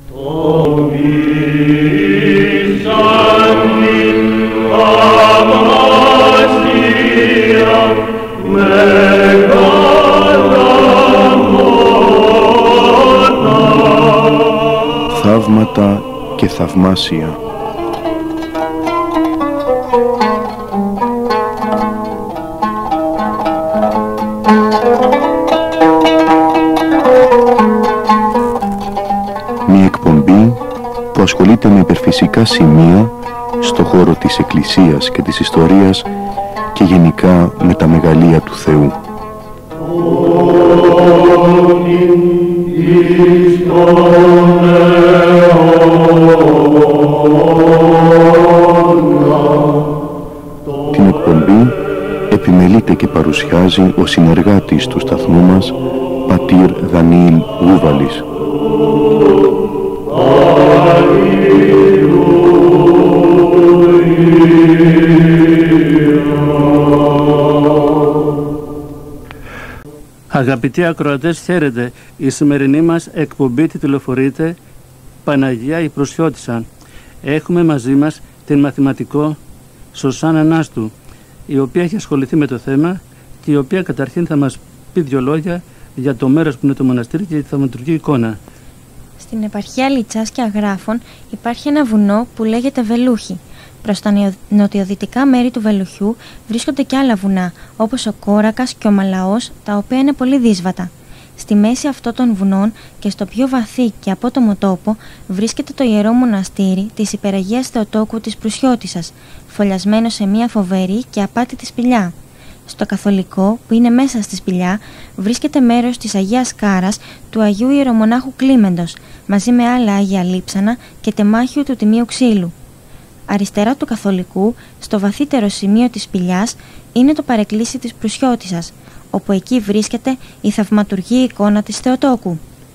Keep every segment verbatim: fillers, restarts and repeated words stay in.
Θαύματα και θαυμάσια. Μια εκπομπή που ασχολείται με υπερφυσικά σημεία στο χώρο της Εκκλησίας και της ιστορίας και γενικά με τα μεγαλεία του Θεού. Την εκπομπή επιμελείται και παρουσιάζει ο συνεργάτης του σταθμού μας, πατήρ Δανιήλ Γούβαλης. Αγαπητοί ακροατές, χαίρετε. Η σημερινή μας εκπομπή τιτλοφορείται Παναγία η Προσιώτισσα. Έχουμε μαζί μας την μαθηματικό Σωσάνα Νάστου, η οποία έχει ασχοληθεί με το θέμα και η οποία καταρχήν θα μας πει δύο λόγια για το μέρος που είναι το μοναστήρι και τη θαυματουργική εικόνα. Στην επαρχία Λιτσάς και Αγράφων υπάρχει ένα βουνό που λέγεται Βελούχη. Προς τα νοτιοδυτικά μέρη του Βελουχιού βρίσκονται και άλλα βουνά, όπως ο Κόρακας και ο Μαλαός, τα οποία είναι πολύ δύσβατα. Στη μέση αυτών των βουνών και στο πιο βαθύ και απότομο τόπο βρίσκεται το ιερό μοναστήρι της Υπεραγίας Θεοτόκου της Προυσιώτισσας, φωλιασμένο σε μια φοβερή και απάτητη σπηλιά. Στο καθολικό, που είναι μέσα στη σπηλιά, βρίσκεται μέρος της Αγίας Κάρας του Αγίου Ιερομονάχου Κλίμεντος, μαζί με άλλα Άγια Λείψανα και τεμάχιο του Τιμίου Ξύλου. Αριστερά του καθολικού, στο βαθύτερο σημείο της σπηλιάς, είναι το παρεκκλήσι της Προυσιώτισσας, όπου εκεί βρίσκεται η θαυματουργή εικόνα της Θεοτόκου.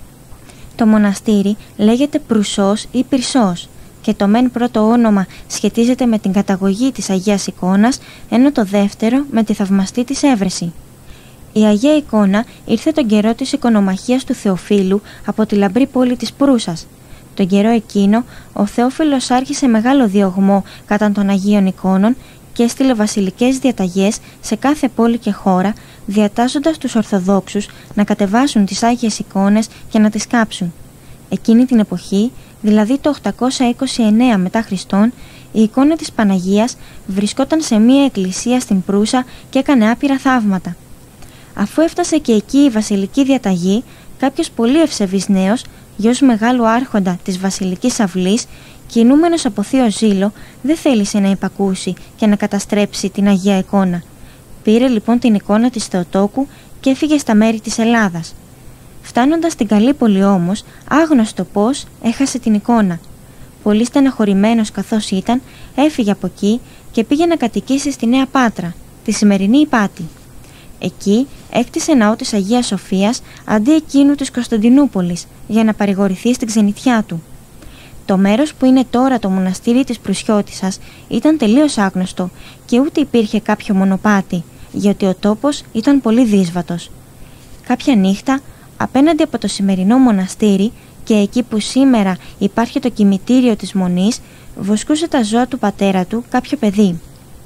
Το μοναστήρι λέγεται Προυσός ή Πυρσός και το μεν πρώτο όνομα σχετίζεται με την καταγωγή της Αγίας Εικόνας, ενώ το δεύτερο με τη θαυμαστή της έβρεση. Η Αγία Εικόνα ήρθε τον καιρό της οικονομαχίας του Θεοφύλου από τη λαμπρή πόλη της Προύσας. Τον καιρό εκείνο, ο Θεόφιλος άρχισε μεγάλο διωγμό κατά των Αγίων Εικόνων και έστειλε βασιλικές διαταγές σε κάθε πόλη και χώρα, διατάσσοντας τους Ορθοδόξους να κατεβάσουν τις Άγιες Εικόνες και να τις κάψουν. Εκείνη την εποχή, δηλαδή το οκτακόσια είκοσι εννέα μετά Χριστόν, η εικόνα της Παναγίας βρισκόταν σε μία εκκλησία στην Προύσα και έκανε άπειρα θαύματα. Αφού έφτασε και εκεί η βασιλική διαταγή, κάποιος πολύ ευσεβής νέος, γιος μεγάλου άρχοντα της βασιλικής αυλής, κινούμενος από θείο ζήλο, δεν θέλησε να υπακούσει και να καταστρέψει την Αγία Εικόνα. Πήρε λοιπόν την εικόνα της Θεοτόκου και έφυγε στα μέρη της Ελλάδας. Φτάνοντας στην Καλύπολη όμως, άγνωστο πώς, έχασε την εικόνα. Πολύ στεναχωρημένος καθώς ήταν, έφυγε από εκεί και πήγε να κατοικήσει στη Νέα Πάτρα, τη σημερινή Ηπάτη. Εκεί έκτισε ναό της Αγίας Σοφίας αντί εκείνου της Κωνσταντινούπολης για να παρηγορηθεί στην ξενιτιά του. Το μέρος που είναι τώρα το μοναστήρι της Προυσιώτισσας ήταν τελείως άγνωστο και ούτε υπήρχε κάποιο μονοπάτι, γιατί ο τόπος ήταν πολύ δύσβατος. Κάποια νύχτα, απέναντι από το σημερινό μοναστήρι και εκεί που σήμερα υπάρχει το κημητήριο της Μονής, βοσκούσε τα ζώα του πατέρα του κάποιο παιδί.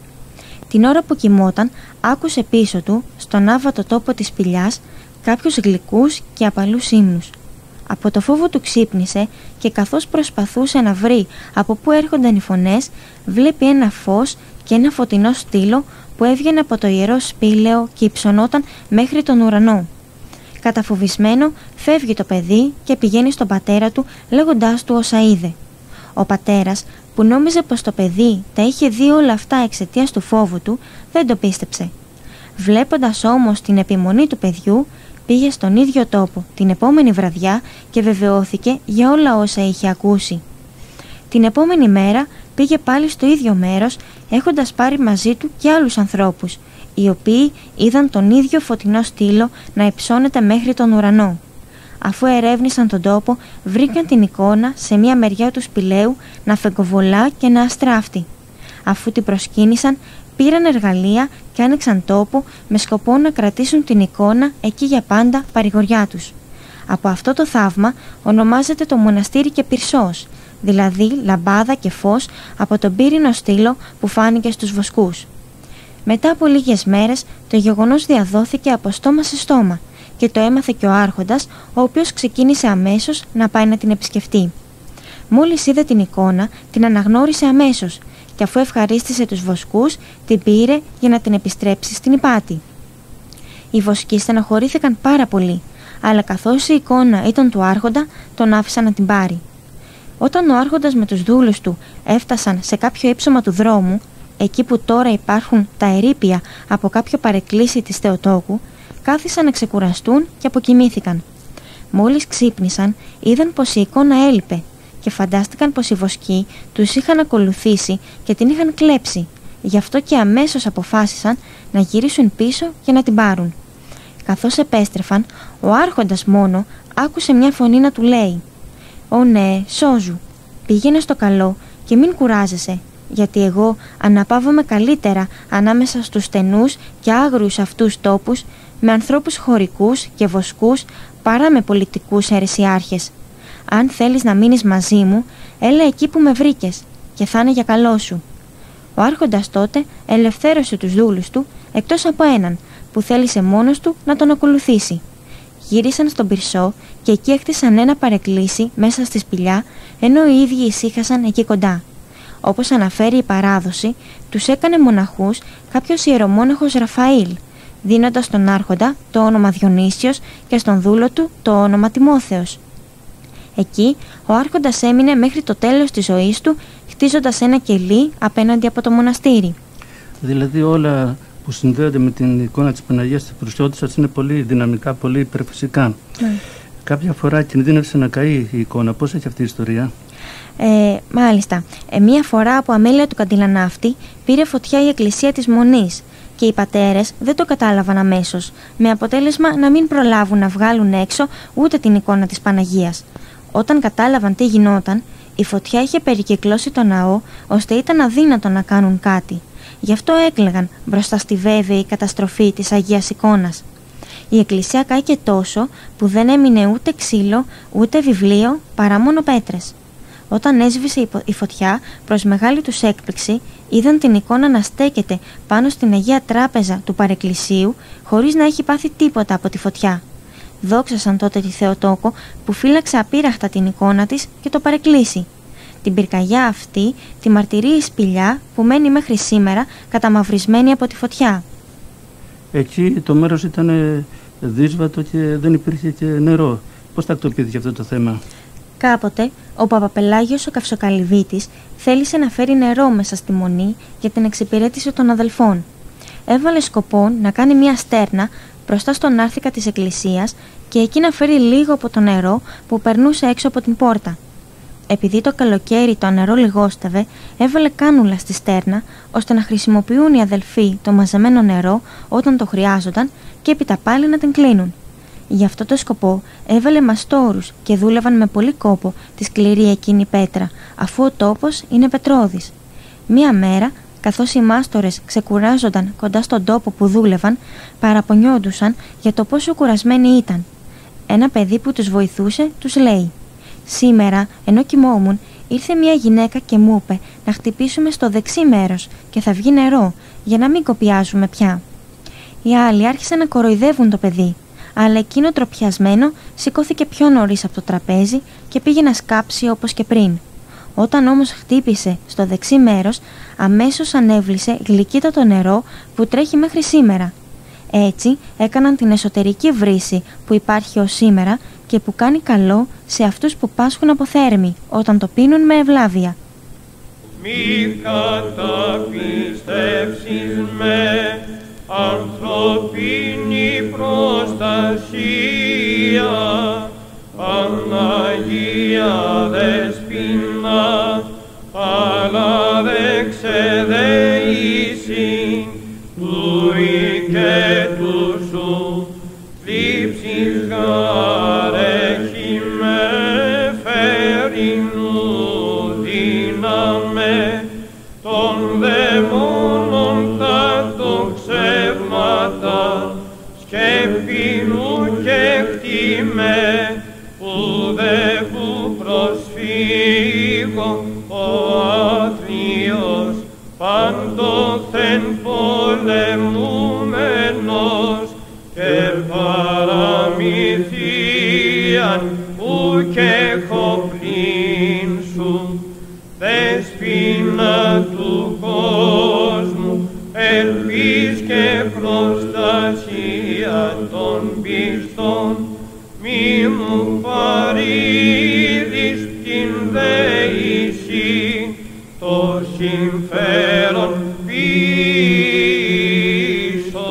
Την ώρα που κοιμόταν, άκουσε πίσω του, στον άβατο τόπο της σπηλιάς, κάποιους γλυκούς και απαλούς ύμνους. Από το φόβο του ξύπνησε και καθώς προσπαθούσε να βρει από πού έρχονταν οι φωνές, βλέπει ένα φως και ένα φωτεινό στήλο που έβγαινε από το ιερό σπήλαιο και υψωνόταν μέχρι τον ουρανό. Καταφοβισμένο, φεύγει το παιδί και πηγαίνει στον πατέρα του λέγοντάς του όσα είδε. Ο πατέρας, που νόμιζε πως το παιδί τα είχε δει όλα αυτά εξαιτίας του φόβου του, δεν το πίστεψε. Βλέποντας όμως την επιμονή του παιδιού, πήγε στον ίδιο τόπο την επόμενη βραδιά και βεβαιώθηκε για όλα όσα είχε ακούσει. Την επόμενη μέρα πήγε πάλι στο ίδιο μέρος, έχοντας πάρει μαζί του και άλλους ανθρώπους, οι οποίοι είδαν τον ίδιο φωτεινό στήλο να υψώνεται μέχρι τον ουρανό. Αφού ερεύνησαν τον τόπο, βρήκαν την εικόνα σε μια μεριά του σπηλαίου να φεγκοβολά και να αστράφτει. Αφού την προσκύνησαν, πήραν εργαλεία και άνοιξαν τόπο με σκοπό να κρατήσουν την εικόνα εκεί για πάντα παρηγοριά τους. Από αυτό το θαύμα ονομάζεται το μοναστήρι και Πυρσός, δηλαδή λαμπάδα και φως από τον πύρινο στήλο που φάνηκε στους βοσκούς. Μετά από λίγες μέρες το γεγονός διαδόθηκε από στόμα σε στόμα και το έμαθε και ο άρχοντας, ο οποίος ξεκίνησε αμέσως να πάει να την επισκεφτεί. Μόλις είδε την εικόνα, την αναγνώρισε αμέσως και αφού ευχαρίστησε τους βοσκούς, την πήρε για να την επιστρέψει στην Ιπάτη. Οι βοσκοί στενοχωρήθηκαν πάρα πολύ, αλλά καθώς η εικόνα ήταν του άρχοντα, τον άφησαν να την πάρει. Όταν ο άρχοντας με τους δούλους του έφτασαν σε κάποιο ύψωμα του δρόμου, εκεί που τώρα υπάρχουν τα ερείπια από κάποιο παρεκκλήσι της Θεοτόκου, κάθισαν να ξεκουραστούν και αποκοιμήθηκαν. Μόλις ξύπνησαν, είδαν πως η εικόνα έλειπε και φαντάστηκαν πως οι βοσκοί τους είχαν ακολουθήσει και την είχαν κλέψει. Γι' αυτό και αμέσως αποφάσισαν να γυρίσουν πίσω και να την πάρουν. Καθώς επέστρεφαν, ο άρχοντας μόνο άκουσε μια φωνή να του λέει «Ω ναι, σώζου, πήγαινε στο καλό και μην κουράζεσαι, γιατί εγώ αναπαύομαι καλύτερα ανάμεσα στους στενούς και άγριους αυτούς τόπους με ανθρώπους χωρικούς και βοσκούς παρά με πολιτικούς αιρεσιάρχες. Αν θέλεις να μείνεις μαζί μου, έλα εκεί που με βρήκες και θα είναι για καλό σου». Ο άρχοντας τότε ελευθέρωσε τους δούλους του, εκτός από έναν που θέλησε μόνος του να τον ακολουθήσει. Γύρισαν στον Πυρσό και εκεί έκτισαν ένα παρεκκλήσι μέσα στη σπηλιά, ενώ οι ίδιοι ησύχασαν εκεί κοντά. Όπως αναφέρει η παράδοση, τους έκανε μοναχούς κάποιος ιερομόναχος Ραφαήλ, δίνοντας στον άρχοντα το όνομα Διονύσιος και στον δούλο του το όνομα Τιμόθεος. Εκεί ο άρχοντας έμεινε μέχρι το τέλος της ζωής του, χτίζοντας ένα κελί απέναντι από το μοναστήρι. Δηλαδή όλα που συνδέονται με την εικόνα της Παναγίας της Προυσιώτισσας είναι πολύ δυναμικά, πολύ υπερφυσικά. Mm. Κάποια φορά κινδύνευσε να καεί η εικόνα. Πώς έχει αυτή η ιστορία? Ε, μάλιστα. Ε, μία φορά από αμέλεια του Καντιλανάφτη πήρε φωτιά η εκκλησία της Μονής και οι πατέρες δεν το κατάλαβαν αμέσως, με αποτέλεσμα να μην προλάβουν να βγάλουν έξω ούτε την εικόνα της Παναγίας. Όταν κατάλαβαν τι γινόταν, η φωτιά είχε περικυκλώσει το ναό, ώστε ήταν αδύνατο να κάνουν κάτι. Γι' αυτό έκλαιγαν μπροστά στη βέβαιη καταστροφή της Αγίας Εικόνας. Η εκκλησία κάηκε τόσο που δεν έμεινε ούτε ξύλο, ούτε βιβλίο, παρά μόνο πέτρες. Όταν έσβησε η φωτιά, προς μεγάλη τους έκπληξη, είδαν την εικόνα να στέκεται πάνω στην Αγία Τράπεζα του παρεκκλησίου, χωρίς να έχει πάθει τίποτα από τη φωτιά. Δόξασαν τότε τη Θεοτόκο που φύλαξε απείραχτα την εικόνα της και το παρεκκλήσι. Την πυρκαγιά αυτή τη μαρτυρεί η σπηλιά που μένει μέχρι σήμερα καταμαυρισμένη από τη φωτιά. Εκεί το μέρος ήταν δύσβατο και δεν υπήρχε και νερό. Πώς τακτοποιήθηκε αυτό το θέμα? Κάποτε ο Παπαπελάγιος ο Καυσοκαλυβίτης θέλησε να φέρει νερό μέσα στη Μονή για την εξυπηρέτηση των αδελφών. Έβαλε σκοπό να κάνει μια στέρνα μπροστά στον άρθικα της εκκλησίας και εκεί να φέρει λίγο από το νερό που περνούσε έξω από την πόρτα. Επειδή το καλοκαίρι το νερό λιγόστευε, έβαλε κάνουλα στη στέρνα ώστε να χρησιμοποιούν οι αδελφοί το μαζεμένο νερό όταν το χρειάζονταν και έπειτα πάλι να την κλείνουν. Γι' αυτό το σκοπό έβαλε μαστόρους και δούλευαν με πολύ κόπο τη σκληρή εκείνη πέτρα, αφού ο τόπος είναι πετρώδης. Μία μέρα, καθώς οι μάστορες ξεκουράζονταν κοντά στον τόπο που δούλευαν, παραπονιόντουσαν για το πόσο κουρασμένοι ήταν. Ένα παιδί που τους βοηθούσε τους λέει «Σήμερα, ενώ κοιμόμουν, ήρθε μια γυναίκα και μου είπε να χτυπήσουμε στο δεξί μέρος και θα βγει νερό, για να μην κοπιάζουμε πια». Οι άλλοι άρχισαν να κοροϊδεύουν το παιδί, αλλά εκείνο τροπιασμένο σηκώθηκε πιο νωρίς από το τραπέζι και πήγε να σκάψει όπως και πριν. Όταν όμως χτύπησε στο δεξί μέρος, αμέσως ανέβλησε γλυκύτατο νερό που τρέχει μέχρι σήμερα. Έτσι έκαναν την εσωτερική βρύση που υπάρχει ως σήμερα και που κάνει καλό σε αυτούς που πάσχουν από θέρμη όταν το πίνουν με ευλάβεια. Μη καταπιστεύσεις με ανθρωπίνη προστασία, Παναγία Δεσποινα, αλλά δε ξεδεήσει του ή και του σου λήψης γαρέχει με φέρεινου δύναμε των δαιμόνων τα το ξεύματα σκέπινου και χτίμε προσφύγω ο αθλίος, πάντοθεν πολεμούμενος και παραμυθίαν ουκ έχω πλην σου, δεσποινα του κόσμου, ελπίς και προστασία των πιστών, μη μου παρήδεις την δεησή, το συμφέρον πίσω.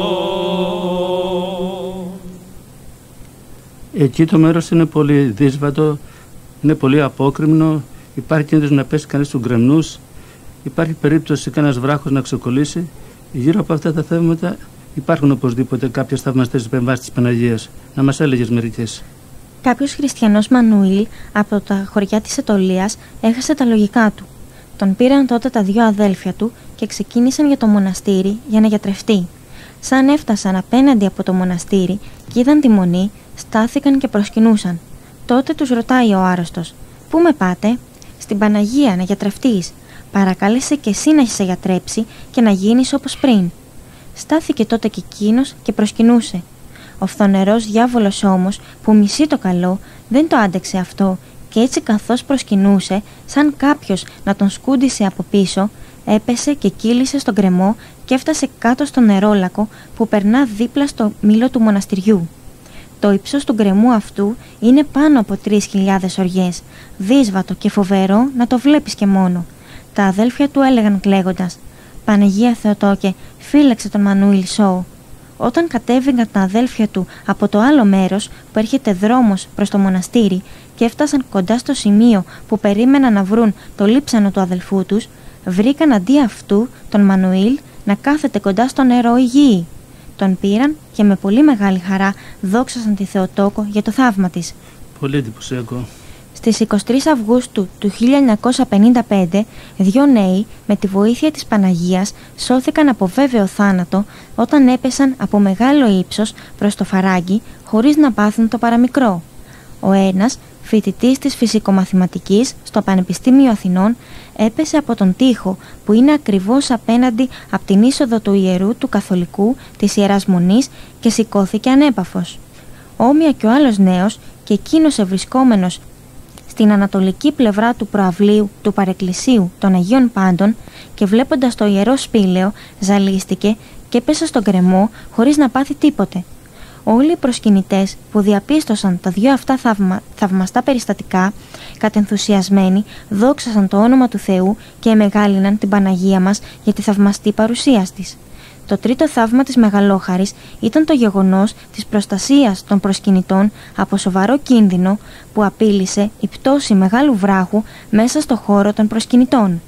Εκεί το μέρος είναι πολύ δύσβατο, είναι πολύ απόκρημνο, υπάρχει κίνδυνος να πέσει κανείς στους γκρεμνούς, υπάρχει περίπτωση κανένας βράχος να ξεκολλήσει. Γύρω από αυτά τα θέματα υπάρχουν οπωσδήποτε κάποιες θαυμαστές επεμβάσεις της Παναγίας. Να μας έλεγες μερικές. Κάποιος χριστιανός Μανουήλ από τα χωριά της Αιτωλίας έχασε τα λογικά του. Τον πήραν τότε τα δύο αδέλφια του και ξεκίνησαν για το μοναστήρι για να γιατρευτεί. Σαν έφτασαν απέναντι από το μοναστήρι και είδαν τη μονή, στάθηκαν και προσκυνούσαν. Τότε τους ρωτάει ο άρρωστος: «Πού με πάτε?» «Στην Παναγία να γιατρευτείς. Παρακάλεσε και εσύ να σε γιατρέψει και να γίνεις όπως πριν». Στάθηκε τότε και εκείνος και προσκυνούσε. Ο φθονερός διάβολος όμως, που μισεί το καλό, δεν το άντεξε αυτό και έτσι καθώς προσκυνούσε, σαν κάποιος να τον σκούντισε από πίσω, έπεσε και κύλησε στον γκρεμό και έφτασε κάτω στο νερόλακο που περνά δίπλα στο μήλο του μοναστηριού. Το ύψος του γκρεμού αυτού είναι πάνω από τρεις χιλιάδες οριές, δύσβατο και φοβερό να το βλέπεις και μόνο. Τα αδέλφια του έλεγαν κλαίγοντας: «Παναγία Θεοτόκε, φύλαξε τον Μανουήλ Σόου». Όταν κατέβηκαν τα αδέλφια του από το άλλο μέρος που έρχεται δρόμος προς το μοναστήρι και έφτασαν κοντά στο σημείο που περίμεναν να βρουν το λείψανο του αδελφού τους, βρήκαν αντί αυτού τον Μανουήλ να κάθεται κοντά στο νερό υγιή. Τον πήραν και με πολύ μεγάλη χαρά δόξασαν τη Θεοτόκο για το θαύμα της. Πολύ εντυπωσιακό. Στις εικοστή τρίτη Αυγούστου του χίλια εννιακόσια πενήντα πέντε, δύο νέοι με τη βοήθεια της Παναγίας σώθηκαν από βέβαιο θάνατο όταν έπεσαν από μεγάλο ύψος προς το φαράγγι χωρίς να πάθουν το παραμικρό. Ο ένας, φοιτητής της φυσικομαθηματικής στο Πανεπιστήμιο Αθηνών, έπεσε από τον τοίχο που είναι ακριβώς απέναντι από την είσοδο του ιερού του Καθολικού της Ιεράς Μονής και σηκώθηκε ανέπαφος. Όμοια και ο άλλος νέος, και εκείνος ευρισκόμενος στην ανατολική πλευρά του προαυλίου του παρεκκλησίου των Αγίων Πάντων και βλέποντας το ιερό σπήλαιο, ζαλίστηκε και έπεσε στον γκρεμό χωρίς να πάθει τίποτε. Όλοι οι προσκυνητές που διαπίστωσαν τα δύο αυτά θαυμα, θαυμαστά περιστατικά, κατενθουσιασμένοι, δόξασαν το όνομα του Θεού και εμεγάλυναν την Παναγία μας για τη θαυμαστή παρουσία της. Το τρίτο θαύμα της Μεγαλόχαρης ήταν το γεγονός της προστασίας των προσκυνητών από σοβαρό κίνδυνο που απείλησε η πτώση μεγάλου βράχου μέσα στο χώρο των προσκυνητών.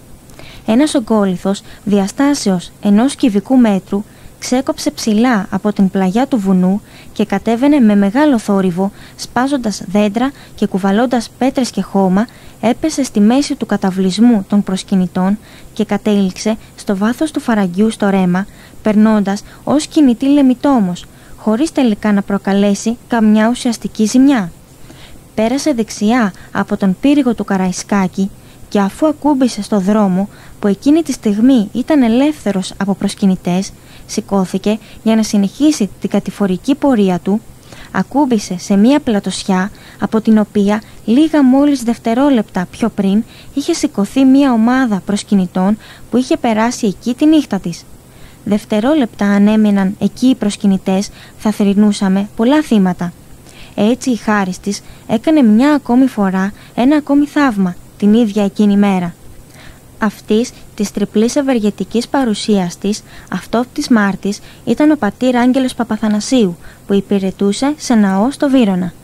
Ένας ογκόλιθος διαστάσεως ενός κυβικού μέτρου ξέκοψε ψηλά από την πλαγιά του βουνού και κατέβαινε με μεγάλο θόρυβο, σπάζοντας δέντρα και κουβαλώντας πέτρες και χώμα, έπεσε στη μέση του καταβλισμού των προσκυνητών και κατέληξε στο βάθος του φαραγγιού στο ρέμα, περνώντας ως κινητή λεμιτόμος, χωρίς τελικά να προκαλέσει καμιά ουσιαστική ζημιά. Πέρασε δεξιά από τον πύργο του Καραϊσκάκη και αφού ακούμπησε στο δρόμο που εκείνη τη στιγμή ήταν ελεύθερος από προσκυνητές, σηκώθηκε για να συνεχίσει την κατηφορική πορεία του, ακούμπησε σε μία πλατοσιά από την οποία λίγα μόλις δευτερόλεπτα πιο πριν είχε σηκωθεί μία ομάδα προσκυνητών που είχε περάσει εκεί τη νύχτα της. Δευτερόλεπτα αν έμειναν εκεί οι προσκυνητές θα θρηνούσαμε πολλά θύματα. Έτσι η χάρις της έκανε μια ακόμη φορά ένα ακόμη θαύμα την ίδια εκείνη μέρα. Αυτής της τριπλής ευεργετικής παρουσίας της, αυτό της Μάρτης, ήταν ο πατήρ Άγγελος Παπαθανασίου που υπηρετούσε σε ναό στο Βύρωνα.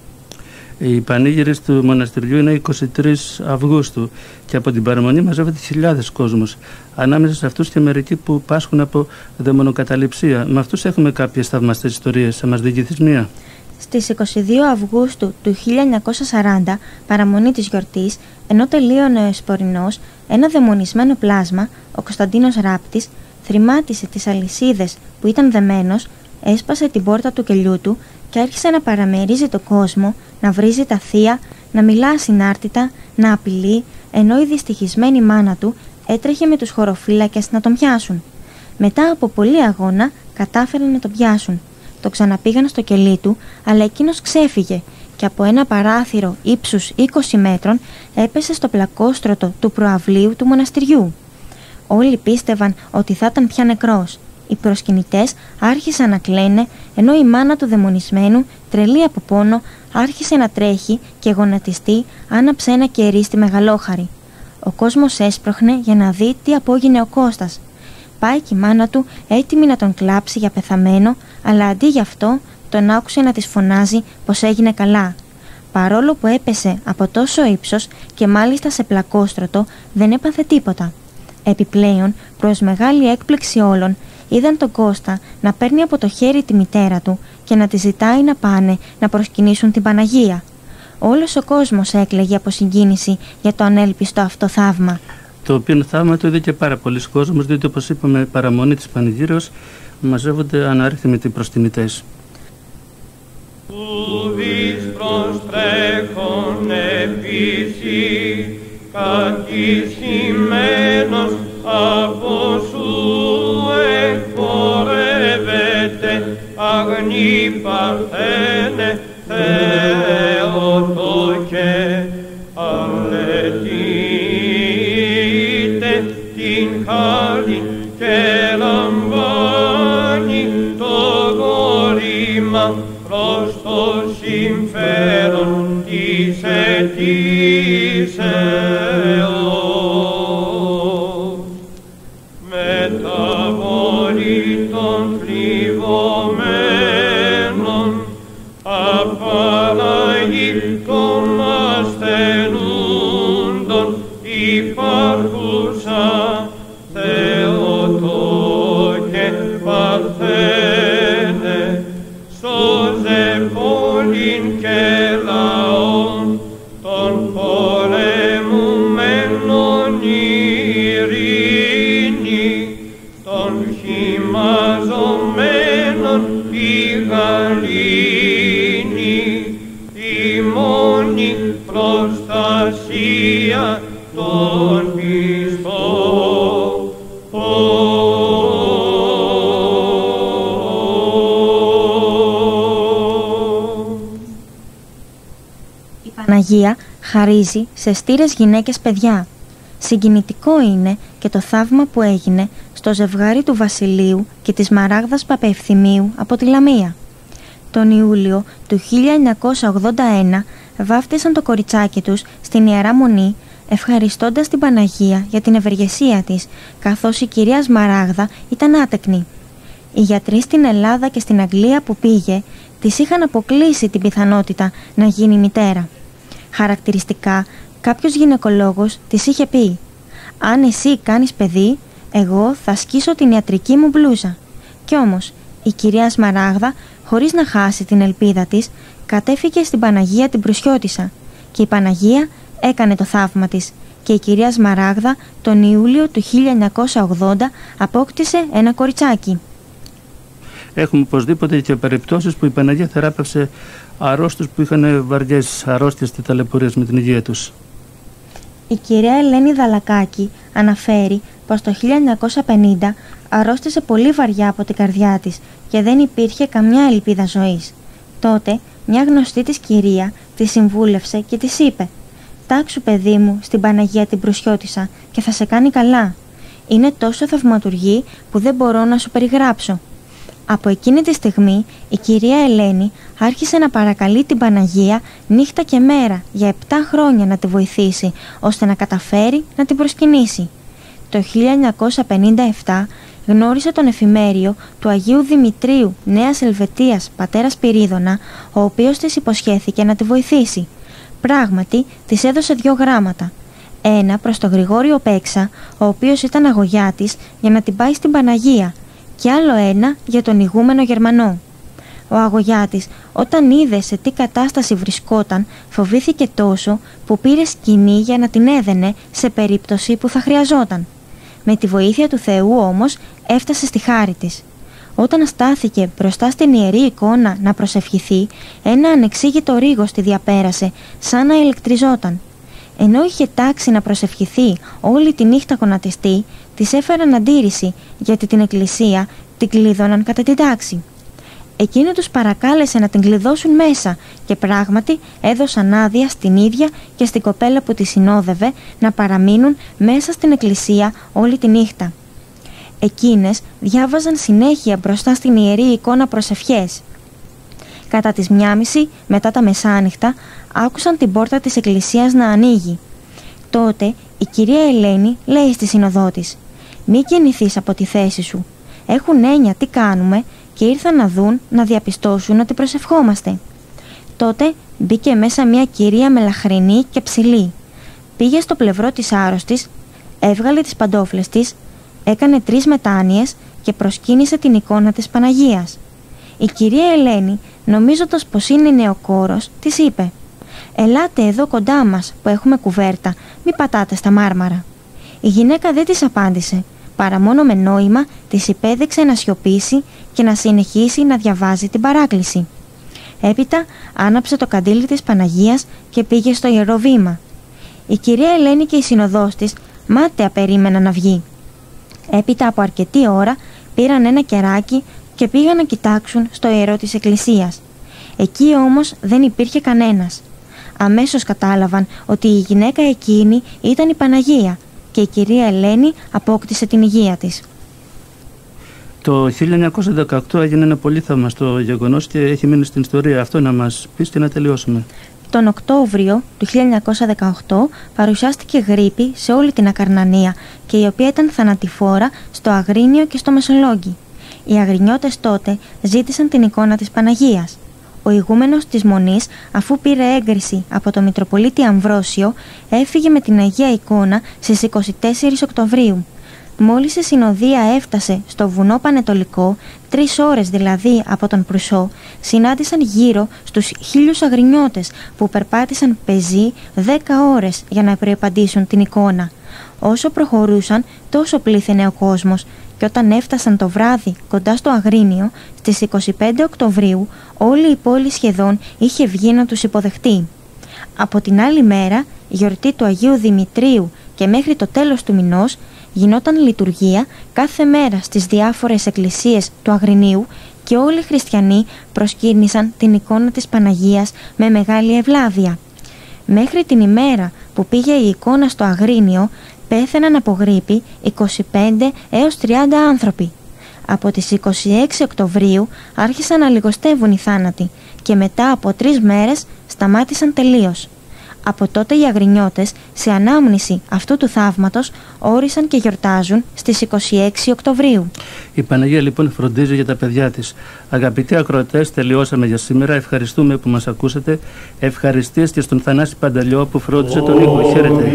Οι πανήγυρες του μοναστηριού είναι εικοστή τρίτη Αυγούστου και από την παραμονή μαζεύεται χιλιάδες κόσμος. Ανάμεσα σε αυτούς και μερικοί που πάσχουν από δαιμονοκαταληψία. Με αυτούς έχουμε κάποιες θαυμαστές ιστορίες. Θα μας διηγηθείς μία? Στις εικοστή δεύτερη Αυγούστου του χίλια εννιακόσια σαράντα, παραμονή της γιορτής, ενώ τελείωνε ο Εσπορινός, ένα δαιμονισμένο πλάσμα, ο Κωνσταντίνος Ράπτης, θρημάτισε τις αλυσίδες που ήταν δεμένος, έσπασε την πόρτα του κελιού του και άρχισε να παραμερίζει τον κόσμο, να βρίζει τα θεία να μιλά ασυνάρτητα, να απειλεί, ενώ η δυστυχισμένη μάνα του έτρεχε με τους χωροφύλακες να τον πιάσουν. Μετά από πολλή αγώνα κατάφεραν να τον πιάσουν. Το ξαναπήγαν στο κελί του, αλλά εκείνος ξέφυγε και από ένα παράθυρο ύψους είκοσι μέτρων έπεσε στο πλακόστρωτο του προαυλίου του μοναστηριού. Όλοι πίστευαν ότι θα ήταν πια νεκρός. Οι προσκυνητές άρχισαν να κλαίνε, ενώ η μάνα του δαιμονισμένου, τρελή από πόνο, άρχισε να τρέχει και γονατιστή άναψε ένα κερί στη μεγαλόχαρη. Ο κόσμος έσπροχνε για να δει τι απόγινε ο Κώστας. Πάει και η μάνα του έτοιμη να τον κλάψει για πεθαμένο, αλλά αντί γι' αυτό τον άκουσε να της φωνάζει πως έγινε καλά. Παρόλο που έπεσε από τόσο ύψος και μάλιστα σε πλακόστρωτο, δεν έπαθε τίποτα. Επιπλέον, προς μεγάλη έκπληξη όλων, είδαν τον Κώστα να παίρνει από το χέρι τη μητέρα του και να τη ζητάει να πάνε να προσκυνήσουν την Παναγία. Όλος ο κόσμος έκλαιγε από συγκίνηση για το ανέλπιστο αυτό θαύμα. Το οποίο θαύμα το είδε και πάρα πολλοί κόσμος, διότι όπως είπαμε, παραμονή της Πανηγύρως μαζεύονται αναρρύθμιτοι προσκυνητές. Ουδείς προστρέχον επίσης κακισημένος από σου εκπορεύεται αγνή παρθένε Θεοτόκε αλετείτε την χάρη και λαμβάνει το γόρημα προς το συμφέρον της αιτήσεως. Μεταβολή των πληγωμένων, απαλλαγή των ασθενούντων, υπάρχουσα Θεοτόκε παρθένε, σώζε πόλην και λαόν των πολεμουμένων ειρήνη, των χυμαζομένων η γαλήνη, η μόνη προστασία των πιστών. Η Παναγία χαρίζει σε στήρες γυναίκες παιδιά. Συγκινητικό είναι και το θαύμα που έγινε στο ζευγάρι του Βασιλείου και της Μαράγδας Παπαευθυμίου από τη Λαμία. Τον Ιούλιο του χίλια εννιακόσια ογδόντα ένα βάφτισαν το κοριτσάκι τους στην Ιερά Μονή, ευχαριστώντας την Παναγία για την ευεργεσία της, καθώς η κυρία Σμαράγδα ήταν άτεκνη. Οι γιατροί στην Ελλάδα και στην Αγγλία που πήγε της είχαν αποκλείσει την πιθανότητα να γίνει μητέρα. Χαρακτηριστικά, κάποιος γυναικολόγος της είχε πει «Αν εσύ κάνεις παιδί, εγώ θα σκίσω την ιατρική μου μπλούζα». Κι όμως, η κυρία Σμαράγδα, χωρίς να χάσει την ελπίδα της, κατέφυγε στην Παναγία την Προυσιώτισσα και η Παναγία έκανε το θαύμα της και η κυρία Σμαράγδα τον Ιούλιο του χίλια εννιακόσια ογδόντα απόκτησε ένα κοριτσάκι. Έχουμε οπωσδήποτε και περιπτώσεις που η Παναγία θεράπευσε αρρώστους που είχαν βαριές αρρώστιες και ταλαιπωρίες με την υγεία τους. Η κυρία Ελένη Δαλακάκη αναφέρει πως το χίλια εννιακόσια πενήντα αρρώστησε πολύ βαριά από την καρδιά της και δεν υπήρχε καμιά ελπίδα ζωής. Τότε μια γνωστή της κυρία τη συμβούλευσε και της είπε «Τάξου παιδί μου στην Παναγία την Προυσιώτισσα και θα σε κάνει καλά. Είναι τόσο θαυματουργή που δεν μπορώ να σου περιγράψω». Από εκείνη τη στιγμή η κυρία Ελένη άρχισε να παρακαλεί την Παναγία νύχτα και μέρα για επτά χρόνια να τη βοηθήσει ώστε να καταφέρει να την προσκυνήσει. Το χίλια εννιακόσια πενήντα επτά γνώρισε τον εφημέριο του Αγίου Δημητρίου Νέας Ελβετίας πατέρα Σπυρίδωνα, ο οποίος της υποσχέθηκε να τη βοηθήσει. Πράγματι της έδωσε δύο γράμματα. Ένα προς τον Γρηγόριο Πέξα, ο οποίος ήταν αγωγιάτης, για να την πάει στην Παναγία, και άλλο ένα για τον ηγούμενο Γερμανό. Ο αγωγιάτης, όταν είδε σε τι κατάσταση βρισκόταν, φοβήθηκε τόσο που πήρε σκηνή για να την έδαινε σε περίπτωση που θα χρειαζόταν. Με τη βοήθεια του Θεού όμως έφτασε στη χάρη της. Όταν στάθηκε μπροστά στην ιερή εικόνα να προσευχηθεί, ένα ανεξήγητο ρίγος τη διαπέρασε, σαν να ηλεκτριζόταν. Ενώ είχε τάξει να προσευχηθεί όλη τη νύχτα γονατιστή, της έφεραν αντίρρηση, γιατί την εκκλησία την κλείδωναν κατά την τάξη. Εκείνο τους παρακάλεσε να την κλειδώσουν μέσα και πράγματι έδωσαν άδεια στην ίδια και στην κοπέλα που τη συνόδευε να παραμείνουν μέσα στην εκκλησία όλη τη νύχτα. Εκείνες διάβαζαν συνέχεια μπροστά στην ιερή εικόνα προσευχές. Κατά τις μιάμιση μετά τα μεσάνυχτα άκουσαν την πόρτα της εκκλησίας να ανοίγει. Τότε η κυρία Ελένη λέει στη συνοδό της: «Μη κινηθείς από τη θέση σου. Έχουν έννοια τι κάνουμε και ήρθαν να δουν, να διαπιστώσουν ότι προσευχόμαστε». Τότε μπήκε μέσα μια κυρία μελαχρινή και ψηλή. Πήγε στο πλευρό της άρρωστης, έβγαλε τις παντόφλες της, έκανε τρεις μετάνοιες και προσκύνησε την εικόνα της Παναγίας. Η κυρία Ελένη, νομίζοντας πως είναι νεοκόρος, της είπε: «Ελάτε εδώ κοντά μας που έχουμε κουβέρτα, μη πατάτε στα μάρμαρα». Η γυναίκα δεν της απάντησε, παρά μόνο με νόημα της υπέδειξε να σιωπήσει και να συνεχίσει να διαβάζει την παράκληση. Έπειτα άναψε το καντήλι της Παναγίας και πήγε στο ιερό βήμα. Η κυρία Ελένη και η συνοδός της μάταια περίμεναν να βγει. Έπειτα από αρκετή ώρα πήραν ένα κεράκι και πήγαν να κοιτάξουν στο ιερό της εκκλησίας. Εκεί όμως δεν υπήρχε κανένας. Αμέσως κατάλαβαν ότι η γυναίκα εκείνη ήταν η Παναγία και η κυρία Ελένη απόκτησε την υγεία της. Το χίλια εννιακόσια δεκαοκτώ έγινε ένα πολύ θαυμαστό γεγονός και έχει μείνει στην ιστορία. Αυτό να μας πεις και να τελειώσουμε. Τον Οκτώβριο του χίλια εννιακόσια δεκαοκτώ παρουσιάστηκε γρίπη σε όλη την Ακαρνανία και η οποία ήταν θανατηφόρα στο Αγρίνιο και στο Μεσολόγγι. Οι Αγρινιώτες τότε ζήτησαν την εικόνα της Παναγίας. Ο ηγούμενος της Μονής, αφού πήρε έγκριση από τον Μητροπολίτη Αμβρόσιο, έφυγε με την Αγία Εικόνα στις είκοσι τέσσερις Οκτωβρίου. Μόλις η συνοδεία έφτασε στο βουνό Πανετολικό, τρεις ώρες δηλαδή από τον Προυσό, συνάντησαν γύρω στους χίλιους Αγρινιώτες που περπάτησαν πεζοί δέκα ώρες για να προϋπαντήσουν την εικόνα. Όσο προχωρούσαν, τόσο πλήθυνε ο κόσμος και όταν έφτασαν το βράδυ κοντά στο Αγρίνιο, στις είκοσι πέντε Οκτωβρίου, όλη η πόλη σχεδόν είχε βγει να τους υποδεχτεί. Από την άλλη μέρα, γιορτή του Αγίου Δημητρίου και μέχρι το τέλος του μηνός, γινόταν λειτουργία κάθε μέρα στις διάφορες εκκλησίες του Αγρινίου και όλοι οι χριστιανοί προσκύνησαν την εικόνα της Παναγίας με μεγάλη ευλάβεια. Μέχρι την ημέρα που πήγε η εικόνα στο Αγρίνιο, πέθαιναν από γρίπη είκοσι πέντε έως τριάντα άνθρωποι. Από τις είκοσι έξι Οκτωβρίου άρχισαν να λιγοστεύουν οι θάνατοι και μετά από τρεις μέρες σταμάτησαν τελείως. Από τότε οι Αγρινιώτες, σε ανάμνηση αυτού του θαύματος, όρισαν και γιορτάζουν στις είκοσι έξι Οκτωβρίου. Η Παναγία λοιπόν φροντίζει για τα παιδιά της. Αγαπητοί ακροατές, τελειώσαμε για σήμερα. Ευχαριστούμε που μας ακούσατε. Ευχαριστίες και στον Θανάση Πανταλιό που φρόντισε τον ήχο. Χαίρετε.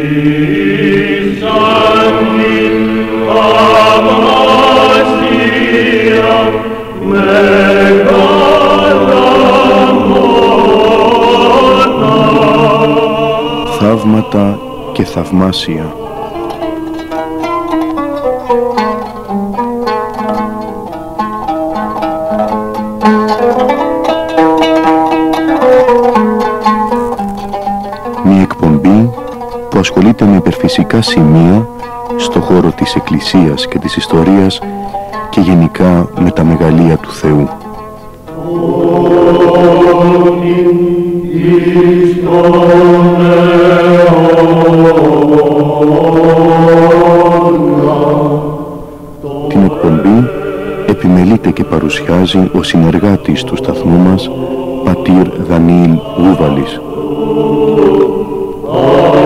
Θαύματα και θαυμάσια. Μια εκπομπή που ασχολείται με υπερφυσικά σημεία στο χώρο της Εκκλησίας και της ιστορίας και γενικά με τα μεγαλεία του Θεού. Την εκπομπή επιμελείται και παρουσιάζει ο συνεργάτης του σταθμού μας, πατήρ Δανιήλ Γούβαλης.